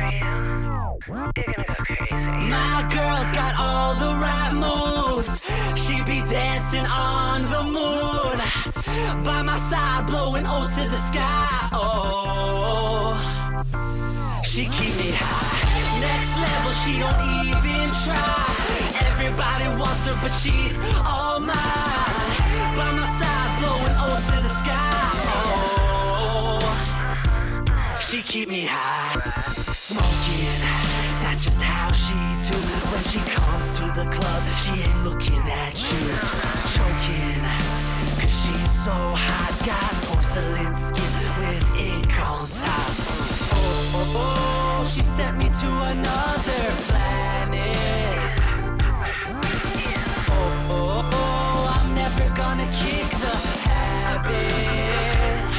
My girl's got all the right moves. She be dancing on the moon, by my side blowing O's to the sky. Oh, she keep me high. Next level, she don't even try. Everybody wants her, but she's all mine. By my side blowing O's to the sky. Oh, she keep me high. Smoking, that's just how she do. When she comes to the club, she ain't looking at you. Choking, cause she's so hot. Got porcelain skin with ink on top. Oh, oh, oh, she sent me to another planet. Oh, oh, oh, I'm never gonna kick the habit.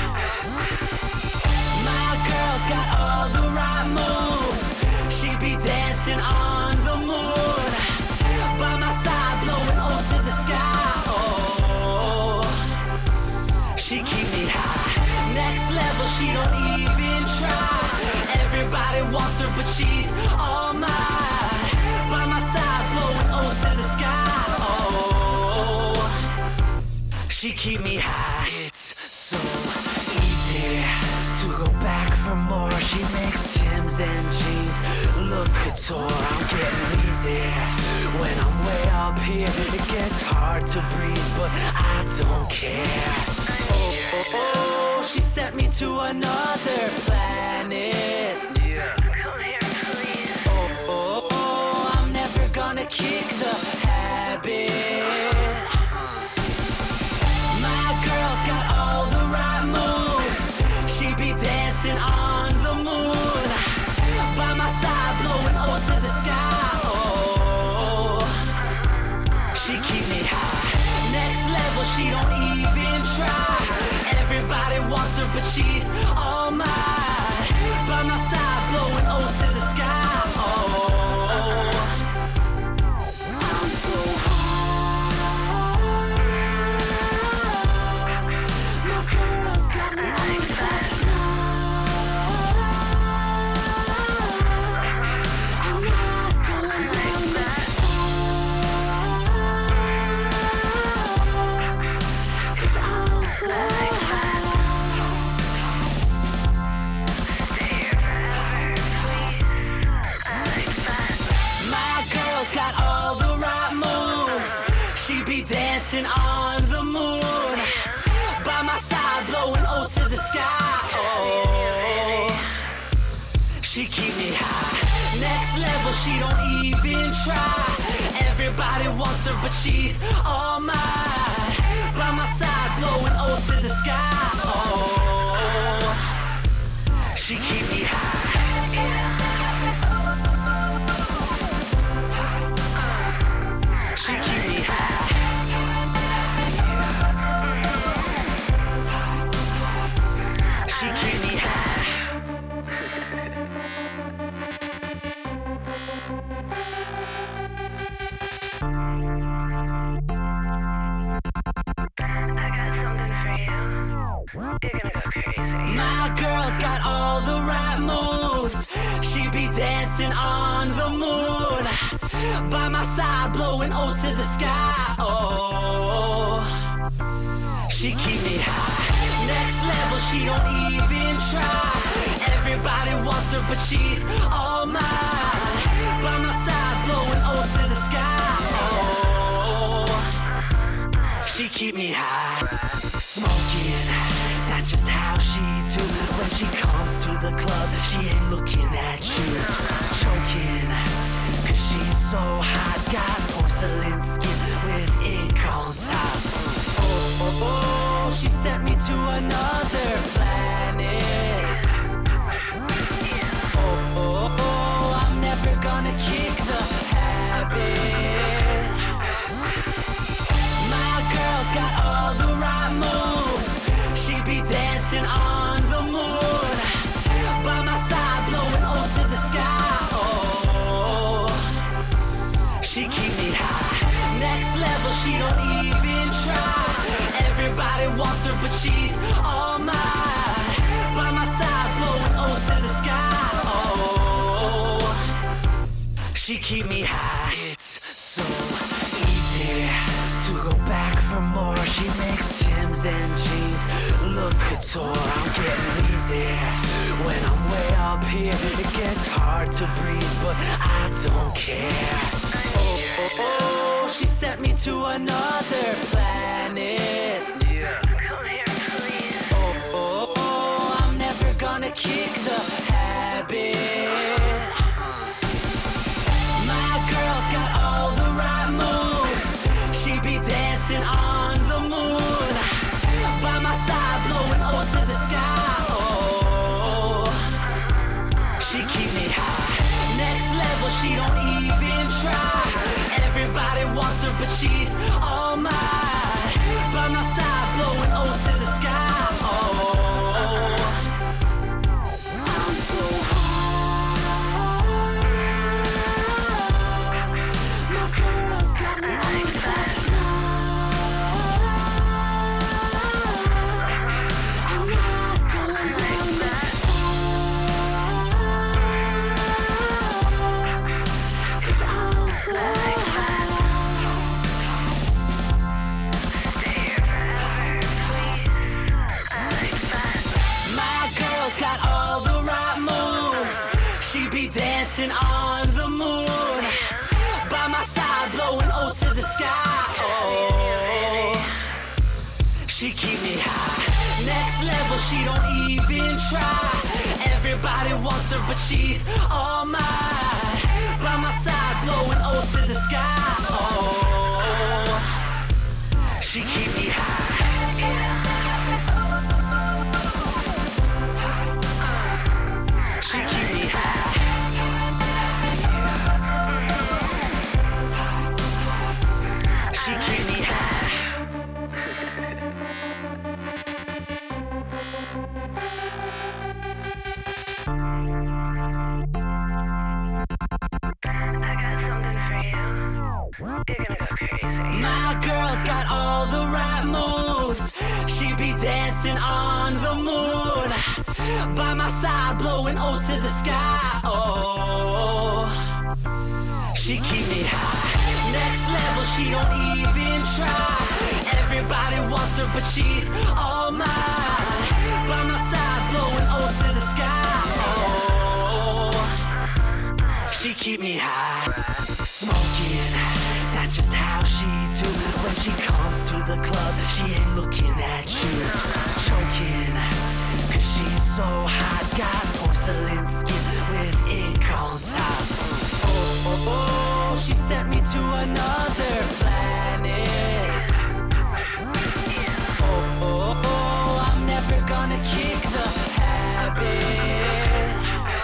My girl's got all the right moves. She be dancing on the moon, by my side blowing O's to the sky. Oh, she keep me high. Next level, she don't even try. Everybody wants her, but she's all mine. By my side blowing O's to the sky. Oh, she keep me high. It's so easy to go back for more. She makes Timbs and jeans look couture. I'm getting easy when I'm way up here. It gets hard to breathe, but I don't care. Oh, oh, oh, she sent me to another planet. Come here, please. Oh, oh, oh, I'm never gonna kick the habit. My girl's got all the right moves. She be dancing on the moon, by my side blowing O's to the sky. Oh, she keep me high. Next level, she don't even try. Everybody wants her, but she's all mine. By my side blowing O's to the sky. Oh, I'm so high. My girl's got me on that night. I'm not going down this time, 'cause I'm so high. Got all the right moves. She be dancing on the moon, by my side blowing O's to the sky. Oh, she keep me high. Next level, she don't even try. Everybody wants her, but she's all mine. By my side blowing O's to the sky. Oh, she keep me high. She keep me high. She keep me high. I got something for you. You're gonna go crazy. My girl's got all the right moves. She be dancing on the moon, by my side blowing O's to the sky. Oh, she keep me high. Next level, she don't even try. Everybody wants her, but she's all mine. By my side blowing O's to the sky. Oh, she keep me high. Smoking, that's just how she do. When she comes to the club, she ain't looking at you. Choking, cause she's so hot. Got porcelain skin with ink on top. Oh, oh, oh, she sent me to another planet. Oh, oh, oh, I'm never gonna kick the habit. My girl's got all the right moves. She be dancing on the moon, by my side blowing O's to the sky. Oh, she keep me high. Next level, she don't even try. Everybody wants her, but she's all mine. By my side blowing O's to the sky. Oh, She keep me high. It's so easy to go back for more. She makes Timbs and jeans look couture. I'm getting easy when I'm way up here. It gets hard to breathe, but I don't care. Oh, she sent me to another planet. Come here, please. Oh, I'm never gonna kick the habit. My girl's got all the right moves. She be dancing on the moon. By my side, blowing O's to the sky. Oh, she keep me high. Next level, she don't even try. Everybody wants her, but she's all mine. By my side, blowing O's to the sky. Oh, I'm so high. My girl's got me like that. I'm not going down this time, 'cause I'm so high. My girl's got all the right moves. She be dancing on the moon. By my side, blowing O's to the sky. Oh, she keep me high. Next level, she don't even try. Everybody wants her, but she's all mine. By my side, blowing O's to the sky. Oh, she keep me high. She keep me high. She keep me high. I got something for you. You're gonna go crazy. My girl's got all the right moves. She be dancing on the moon. By my side, blowing O's to the sky. Oh, she keep me high. Next level, she don't even try. Everybody wants her, but she's all mine. By my side, blowing O's to the sky. Oh, she keep me high. Smoking, that's just how she do. When she comes to the club, she ain't looking at you. Choking, 'cause she's so hot. Got porcelain skin with ink on top. Oh, she sent me to another planet. Oh, I'm never gonna kick the habit.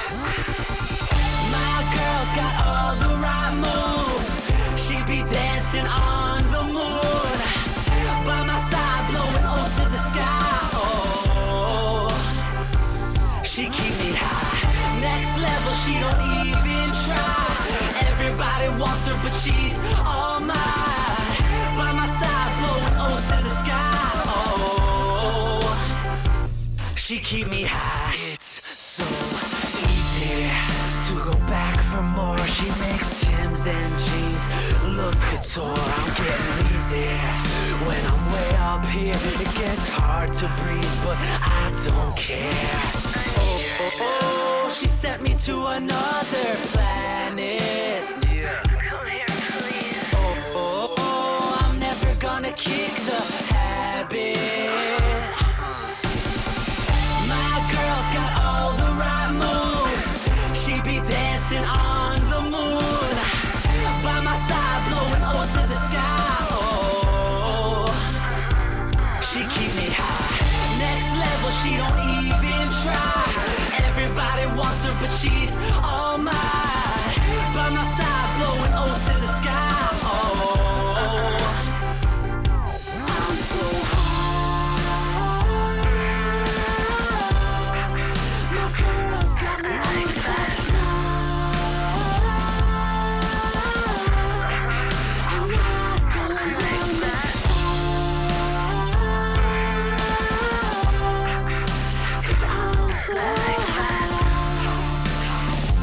My girl's got all the right moves. She be dancing on the moon. By my side, blowing O's to the sky. Oh, she keep me high. Next level, she don't even try. Everybody wants her, but she's all mine. By my side, blowing O's to the sky. Oh, she keep me high. It's so easy to go back for more. She makes Timbs and jeans look couture. I'm getting easy when I'm way up here. It gets hard to breathe, but I don't care. Oh, she sent me to another planet. Come here, please. Oh, I'm never gonna kick the habit. My girl's got all the right moves. She be dancing on the moon. By my side, blowing O's to the sky. Oh, she keep me high. Next level, she don't even try. Everybody wants her, but she's all mine. By my side, blowing O's to the sky. Oh, I'm so high. My girl's got me like that. I'm not going down this time, 'cause I'm so high.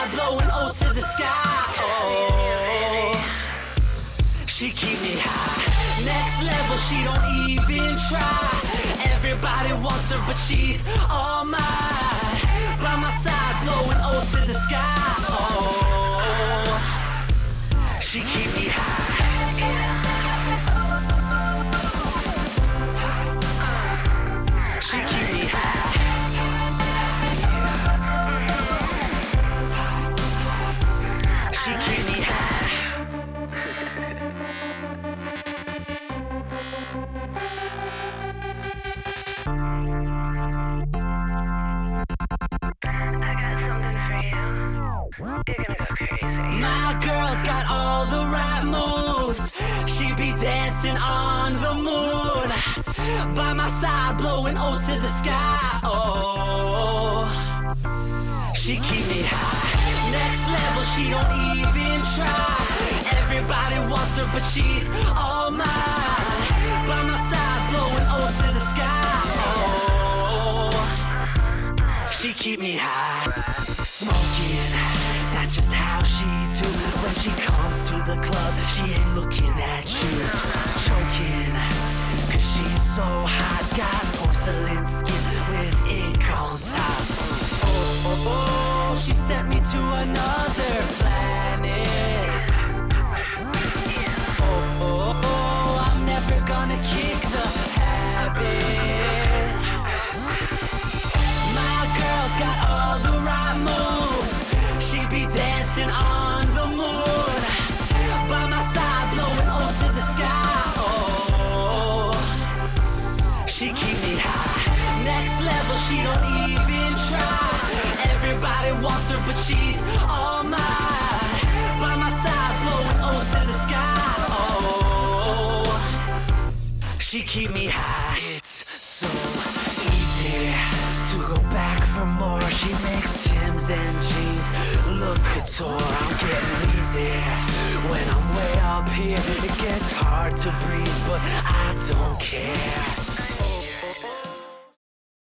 side, blowing O's to the sky. Oh, she keep me high. Next level, she don't even try. Everybody wants her, but she's all mine. By my side, blowing O's to the sky. Oh, she keep me high. She keep me high. She keep me high. I got something for you. You're gonna go crazy. My girl's got all the right moves. She be dancing on the moon. By my side, blowing O's to the sky. Oh, she keep me high. Next level, she don't even try. Everybody wants her, but she's all mine. By my side, blowing O's to the sky. Oh, she keep me high. Smoking, that's just how she do. When she comes to the club, she ain't looking at you. Choking, cause she's so hot. Got porcelain skin with ink on top. Oh, oh, oh, she sent me to another planet. Oh, oh, oh, I'm never gonna kick the habit. My girl's got all the right moves. She be dancing on the moon. By my side, blowing O's to the sky. Oh, she keep me high. Next level, she don't even try. Everybody wants her, but she's all mine. By my side, blowing O's to the sky. Oh, she keep me high. It's so easy to go back for more. She makes Timbs and jeans look couture. I'm getting easy when I'm way up here. It gets hard to breathe, but I don't care.